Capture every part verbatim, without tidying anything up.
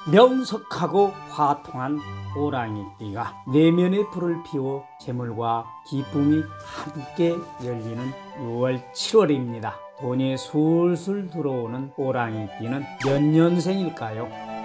명석하고 화통한 호랑이띠가 내면의 불을 피워 재물과 기쁨이 함께 열리는 유월 칠월입니다. 돈이 술술 들어오는 호랑이띠는 몇 년생일까요?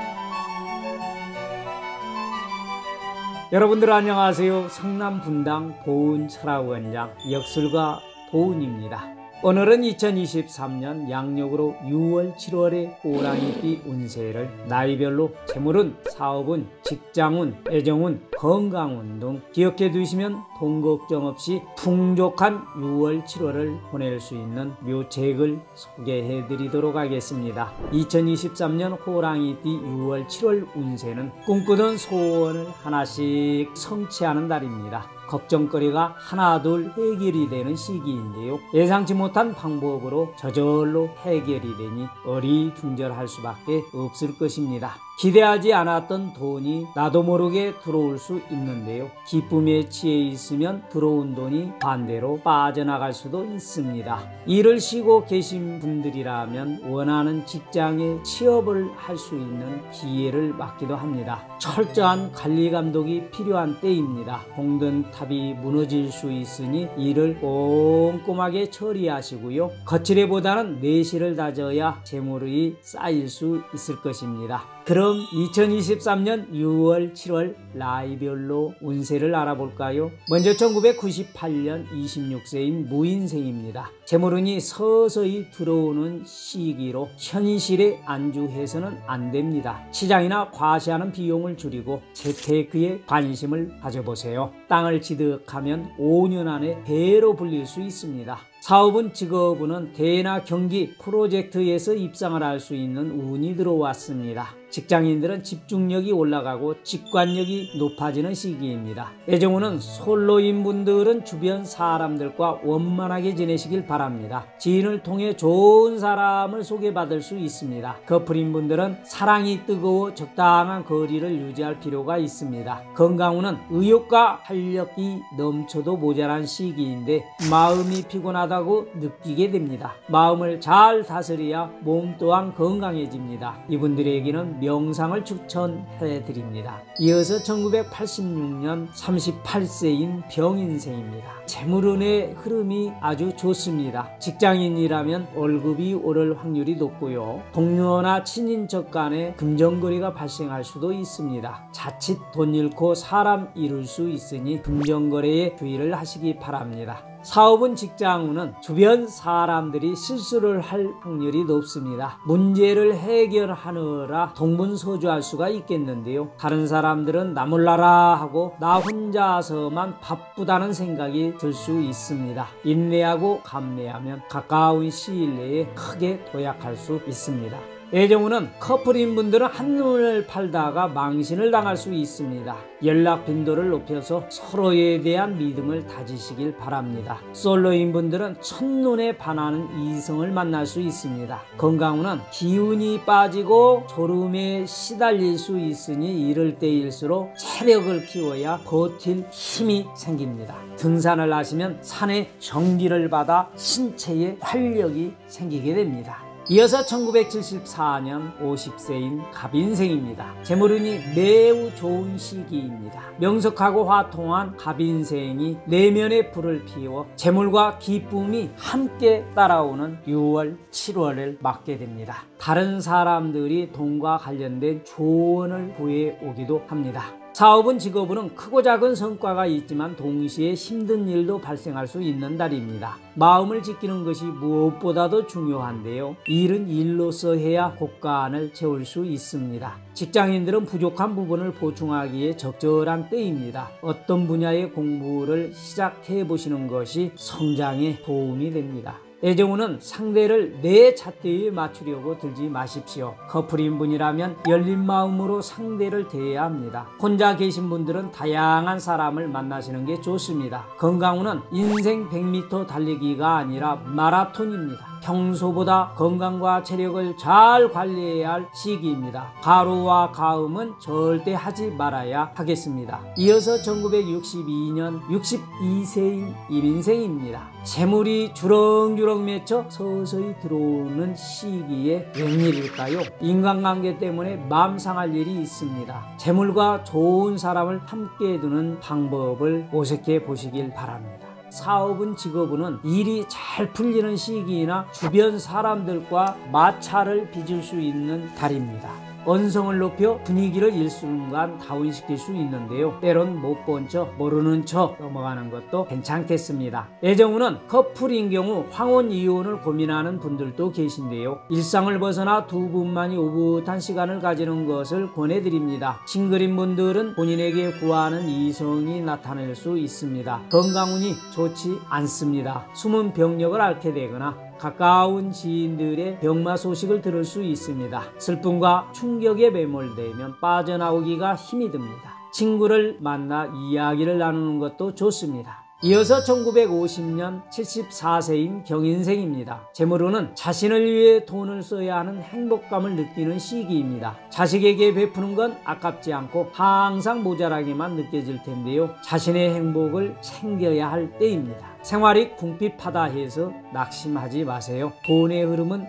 여러분들 안녕하세요. 성남 분당 보은 철학원장 역술가 보은입니다. 오늘은 이천이십삼 년 양력으로 유월 칠월의 호랑이띠 운세를 나이별로 재물운, 사업운, 직장운, 애정운, 건강운 등 기억해 두시면 돈 걱정 없이 풍족한 유월 칠월을 보낼 수 있는 묘책을 소개해 드리도록 하겠습니다. 이천이십삼 년 호랑이띠 유월 칠월 운세는 꿈꾸던 소원을 하나씩 성취하는 달입니다. 걱정거리가 하나둘 해결이 되는 시기인데요. 예상치 못한 방법으로 저절로 해결이 되니 어리둥절할 수밖에 없을 것입니다. 기대하지 않았던 돈이 나도 모르게 들어올 수 있는데요. 기쁨에 취해 있으면 들어온 돈이 반대로 빠져나갈 수도 있습니다. 일을 쉬고 계신 분들이라면 원하는 직장에 취업을 할 수 있는 기회를 맞기도 합니다. 철저한 관리 감독이 필요한 때입니다. 공든 탑이 무너질 수 있으니 일을 꼼꼼하게 처리하시고요. 거칠애보다는 내실을 다져야 재물이 쌓일 수 있을 것입니다. 그럼 이천이십삼 년 유월 칠월 나이별로 운세를 알아볼까요? 먼저 천구백구십팔 년 이십육 세인 무인생입니다. 재물운이 서서히 들어오는 시기로 현실에 안주해서는 안 됩니다. 시장이나 과시하는 비용을 줄이고 재테크에 관심을 가져보세요. 땅을 취득하면 오 년 안에 배로 불릴 수 있습니다. 사업은, 직업은 대나 경기, 프로젝트에서 입상을 할 수 있는 운이 들어왔습니다. 직장인들은 집중력이 올라가고 직관력이 높아지는 시기입니다. 애정운은 솔로인 분들은 주변 사람들과 원만하게 지내시길 바랍니다. 지인을 통해 좋은 사람을 소개받을 수 있습니다. 커플인 분들은 사랑이 뜨거워 적당한 거리를 유지할 필요가 있습니다. 건강운은 의욕과 활력이 넘쳐도 모자란 시기인데 마음이 피곤하다고 느끼게 됩니다. 마음을 잘 다스려야 몸 또한 건강해집니다. 이분들에게는 명상을 추천해 드립니다. 이어서 천구백팔십육 년 삼십팔 세인 병인생입니다. 재물운의 흐름이 아주 좋습니다. 직장인이라면 월급이 오를 확률이 높고요. 동료나 친인척 간에 금전거래가 발생할 수도 있습니다. 자칫 돈 잃고 사람 잃을 수 있으니 금전거래에 주의를 하시기 바랍니다. 사업은, 직장운은 주변 사람들이 실수를 할 확률이 높습니다. 문제를 해결하느라 동분서주할 수가 있겠는데요. 다른 사람들은 나 몰라라 하고 나 혼자서만 바쁘다는 생각이 들 수 있습니다. 인내하고 감내하면 가까운 시일 내에 크게 도약할 수 있습니다. 애정운은 커플인 분들은 한눈을 팔다가 망신을 당할 수 있습니다. 연락 빈도를 높여서 서로에 대한 믿음을 다지시길 바랍니다. 솔로인 분들은 첫눈에 반하는 이성을 만날 수 있습니다. 건강운은 기운이 빠지고 졸음에 시달릴 수 있으니 이럴 때일수록 체력을 키워야 버틸 힘이 생깁니다. 등산을 하시면 산의 정기를 받아 신체에 활력이 생기게 됩니다. 이어서 천구백칠십사 년 오십 세인 갑인생입니다. 재물운이 매우 좋은 시기입니다. 명석하고 화통한 갑인생이 내면의 불을 피워 재물과 기쁨이 함께 따라오는 유월 칠월을 맞게 됩니다. 다른 사람들이 돈과 관련된 조언을 구해 오기도 합니다. 사업은, 직업은 크고 작은 성과가 있지만 동시에 힘든 일도 발생할 수 있는 달입니다. 마음을 지키는 것이 무엇보다도 중요한데요. 일은 일로서 해야 곳간을 채울 수 있습니다. 직장인들은 부족한 부분을 보충하기에 적절한 때입니다. 어떤 분야의 공부를 시작해 보시는 것이 성장에 도움이 됩니다. 애정운은 상대를 내 잣대에 맞추려고 들지 마십시오. 커플인 분이라면 열린 마음으로 상대를 대해야 합니다. 혼자 계신 분들은 다양한 사람을 만나시는 게 좋습니다. 건강운은 인생 백 미터 달리기가 아니라 마라톤입니다. 평소보다 건강과 체력을 잘 관리해야 할 시기입니다. 가루와 가음은 절대 하지 말아야 하겠습니다. 이어서 천구백육십이 년 육십이 세인 임인생입니다. 재물이 주렁주렁 맺혀 서서히 들어오는 시기에 웬일일까요? 인간관계 때문에 마음 상할 일이 있습니다. 재물과 좋은 사람을 함께 두는 방법을 모색해 보시길 바랍니다. 사업은 직업은 일이 잘 풀리는 시기이나 주변 사람들과 마찰을 빚을 수 있는 달입니다. 언성을 높여 분위기를 일순간 다운시킬 수 있는데요. 때론 못 본 척 모르는 척 넘어가는 것도 괜찮겠습니다. 애정운은 커플인 경우 황혼 이혼을 고민하는 분들도 계신데요. 일상을 벗어나 두 분만이 오붓한 시간을 가지는 것을 권해드립니다. 싱글인 분들은 본인에게 구하는 이성이 나타날 수 있습니다. 건강운이 좋지 않습니다. 숨은 병력을 앓게 되거나 가까운 지인들의 병마 소식을 들을 수 있습니다. 슬픔과 충격에 매몰되면 빠져나오기가 힘이 듭니다. 친구를 만나 이야기를 나누는 것도 좋습니다. 이어서 천구백오십 년 칠십사 세인 경인생입니다. 재물운은 자신을 위해 돈을 써야 하는 행복감을 느끼는 시기입니다. 자식에게 베푸는 건 아깝지 않고 항상 모자라게만 느껴질 텐데요. 자신의 행복을 챙겨야 할 때입니다. 생활이 궁핍하다 해서 낙심하지 마세요. 돈의 흐름은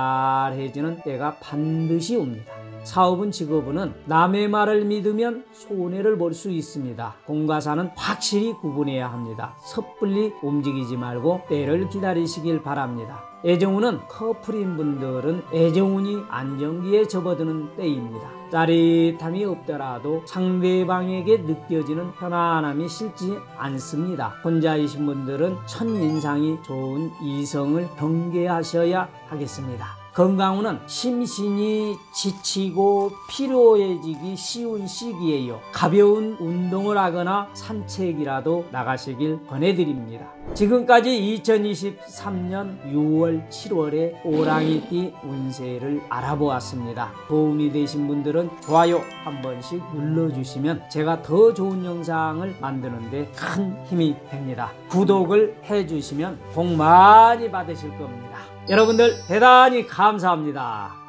원활해지는 때가 반드시 옵니다. 사업은 직업은 남의 말을 믿으면 손해를 볼 수 있습니다. 공과 사는 확실히 구분해야 합니다. 섣불리 움직이지 말고 때를 기다리시길 바랍니다. 애정운은 커플인 분들은 애정운이 안정기에 접어드는 때입니다. 짜릿함이 없더라도 상대방에게 느껴지는 편안함이 싫지 않습니다. 혼자이신 분들은 첫인상이 좋은 이성을 경계하셔야 하겠습니다. 건강운은 심신이 지치고 피로해지기 쉬운 시기예요. 가벼운 운동을 하거나 산책이라도 나가시길 권해드립니다. 지금까지 이천이십삼 년 유월 칠월의 호랑이띠 운세를 알아보았습니다. 도움이 되신 분들은 좋아요 한 번씩 눌러주시면 제가 더 좋은 영상을 만드는데 큰 힘이 됩니다. 구독을 해주시면 복 많이 받으실 겁니다. 여러분들 대단히 감사합니다.